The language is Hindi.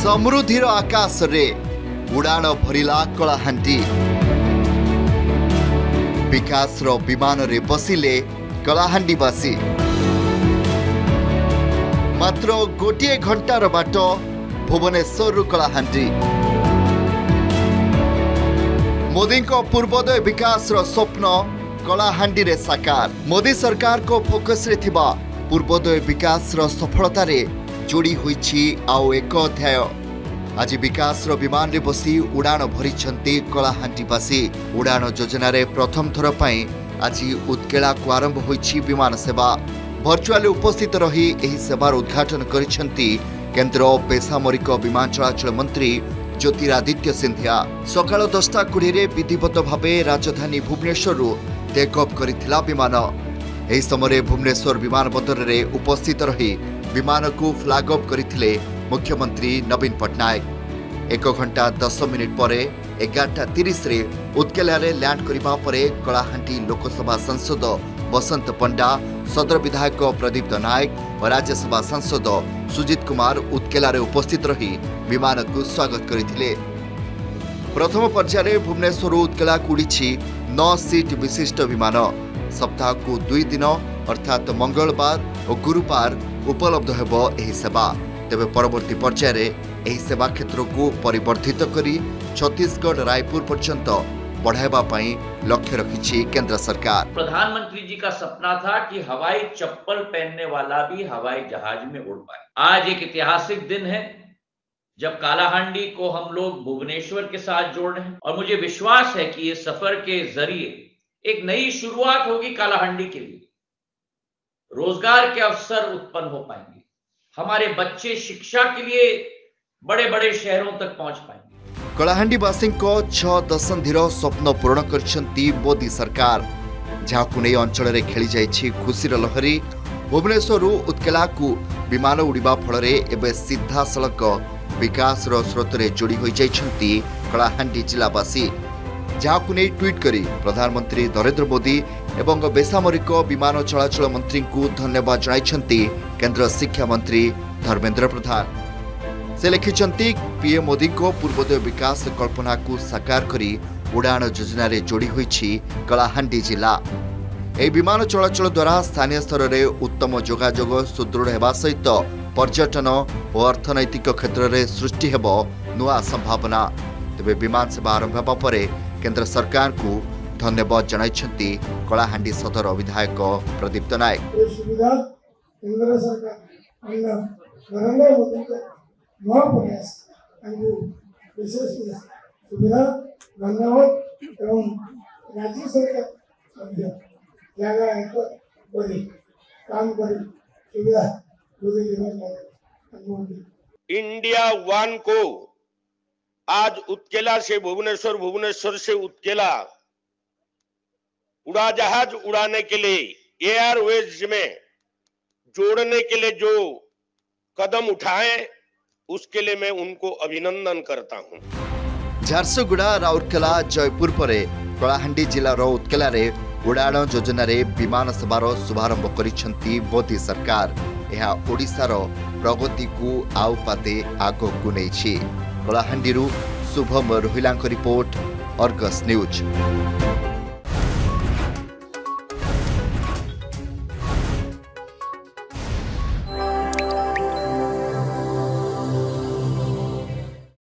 समृद्धिर आकाश रे उड़ाण भरिला कलाहांडी विकास विमान रे बसिले कलाहांडीवासी मात्र गोटे घंटार बाट भुवनेश्वर कलाहांडी मोदी पूर्वोदय विकास स्वप्न कलाहांडी रे साकार मोदी सरकार को फोकस रे थिबा पूर्वोदय विकास सफलता रे जोड़ी होईछि आउ एक अध्याय। आज विकास विमान रे बसी उड़ाण भरिछंती कलाहांडीवासी उड़ाण योजना रे प्रथम थर पई आज उत्केला को आरंभ होईछि विमान सेवा वर्चुअली उपस्थित रही एही सेवार उद्घाटन करिछंती केंद्र बेसामरिक विमान चलाचल मंत्री ज्योतिरादित्य सिंधिया सकाळ 10:20 रे विधिवत भावे राजधानी भुवनेश्वर टेक ऑफ करिथिला विमान। एही समय भुवनेश्वर विमानबंदर रे उपस्थित रही विमान को फ्लैग ऑफ करथिले मुख्यमंत्री नवीन पटनायक। 1 घंटा 10 मिनिट पर 11:30 रे उत्केला रे लैंड करिबा परे कलाहांडी लोकसभा सांसद बसंत पंडा सदर विधायक प्रदीप नायक और राज्यसभा सांसद सुजित कुमार उत्केला रे उपस्थित रही विमान को स्वागत करथिले। प्रथम पर्याय भुवनेश्वर उत्केला को उड़ी 9 सीट विशिष्ट विमान सप्ताह को 2 दिन अर्थात मंगलवार और गुरुवार उपलब्ध हेबो एही सेवा। तेबे परवर्ती पर्याय एही सेवा क्षेत्र को परिवर्धित करी छत्तीसगढ़ रायपुर पर्यंत बढ़ावा पई लक्ष्य रखी केंद्र सरकार। प्रधानमंत्री जी का सपना था कि हवाई चप्पल पहनने वाला भी हवाई जहाज में उड़ पाए। आज एक ऐतिहासिक दिन है जब कालाहांडी को हम लोग भुवनेश्वर के साथ जोड़ रहे हैं और मुझे विश्वास है कि इस सफर के जरिए एक नई शुरुआत होगी कालाहांडी के लिए। रोजगार के अवसर उत्पन्न हो पाएंगे, हमारे बच्चे शिक्षा के लिए बड़े बड़े शहरों तक पहुंच पाएंगे। कलाहांडी वासी 6 दशंधिर स्वप्न पूर्ण करछंती मोदी सरकार जहां नहीं अंचल रे खेली जाइछि खुशीर लहरी। भुवनेश्वर उत्केला को विमान उड़ीबा फल एवं सीधा सड़क विकास स्रोत रे जोड़ी हो जाइछंती कलाहांडी जिलावासी जहां नहीं ट्वीट करी प्रधानमंत्री नरेंद्र मोदी एवं बेसामरिक विमान चलाचल मंत्री को धन्यवाद जणाइछंती केंद्र शिक्षा मंत्री धर्मेंद्र प्रधान। से लिखिछंती पीएम मोदी को पूर्वोदय विकास कल्पना को साकार करी उड़ाण योजना रे जोड़ी होईछि कलाहांडी जिला। ए विमान चलाचल द्वारा स्थानीय स्तर में उत्तम जोगाजोग सुदृढ़ हेबा सहित पर्यटन और अर्थनैतिक क्षेत्र में सृष्टि हेबो नुआ संभावना। तेबे विमान सेवा आरंभ हेबा परे केंद्र सरकार को धन्यवाद जणाइछंती कलाहांडी सदर विधायक प्रदीप नायक। सुविधा केंद्र सरकार नरेंद्र मोदी का नया प्रयास विशेष सुविधा धन्यवाद एवं राज्य सरकार जगह काम कर सुविधा इंडिया 1 को आज उत्केला से भुवनेश्वर, भुवनेश्वर से उत्केला उड़ा जहाज उड़ाने के लिए एयरवेज में जोड़ने के लिए जो कदम उठाए उसके लिए मैं उनको अभिनंदन करता हूं। झारसुगुड़ा राउरकेला जयपुर परे कलाहांडी जिलार उत्केला रे उड़ाण योजना रे विमान सेवार शुभारंभ करिछंती मोदी सरकार। यह ओडिशार प्रगति को आउ पाते आगकु नेछि। Kalahandi Shubham Rohila report Argus news.